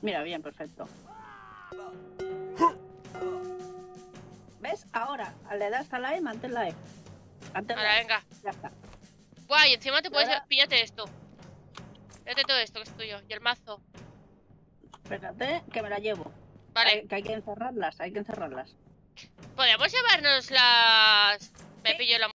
Mira, bien, perfecto. ¿Ves? Ahora, le das a la E, mantén la E. Mantén la Ahora, E. venga. Ya está. Guay, encima te Y puedes... ahora, Píllate esto. Píllate todo esto que es tuyo. Y el mazo. espérate, que me la llevo. Vale. Que hay que encerrarlas, hay que encerrarlas. Podríamos llevarnos las... Me Sí. pillo la